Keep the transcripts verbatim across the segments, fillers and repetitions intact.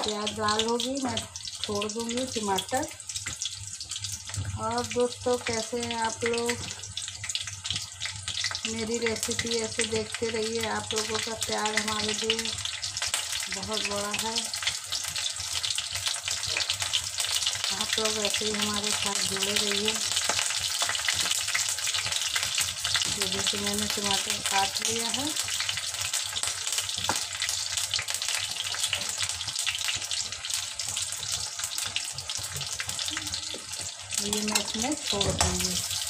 प्याज लाल होगी मैं छोड़ दूँगी टमाटर। और दोस्तों कैसे हैं आप लोग? मेरी रेसिपी ऐसे देखते रहिए। आप लोगों का प्यार हमारे लिए बहुत बड़ा है। आप लोग ऐसे ही हमारे साथ जुड़े रहिए। ये देखिए मैंने टमाटर काट लिया है। ये मैं इसमें छोड़ दूँगी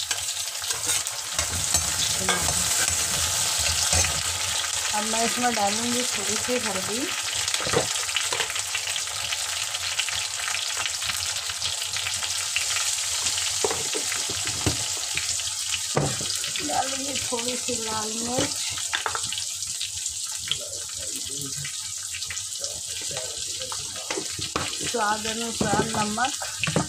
अब मैं इसमें डालूँगी थोड़ी सी हल्दी, डालूँगी थोड़ी सी लाल मिर्च, स्वाद अनुसार नमक,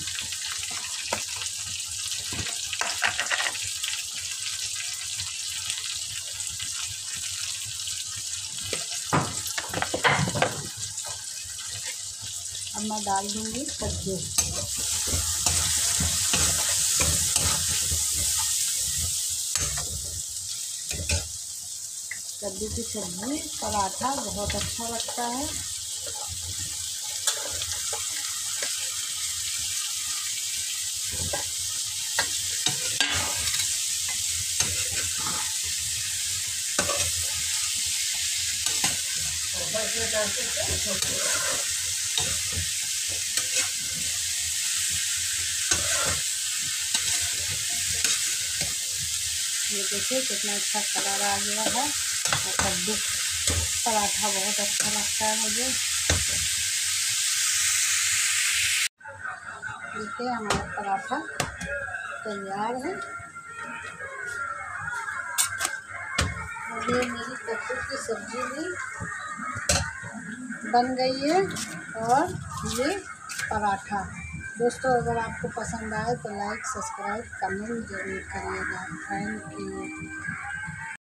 अब मैं डाल दूँगी कद्दू। कद्दू की सब्ज़ी पराठा बहुत अच्छा लगता है। ये देखिए कितना अच्छा कलर आ गया है। और कद्दू पराठा बहुत अच्छा लगता है मुझे। देखिए हमारा पराठा तैयार है। और ये मेरी कद्दू की सब्ज़ी भी बन गई है और ये पराठा। दोस्तों अगर आपको पसंद आए तो लाइक सब्सक्राइब कमेंट जरूर करिएगा। Thank you.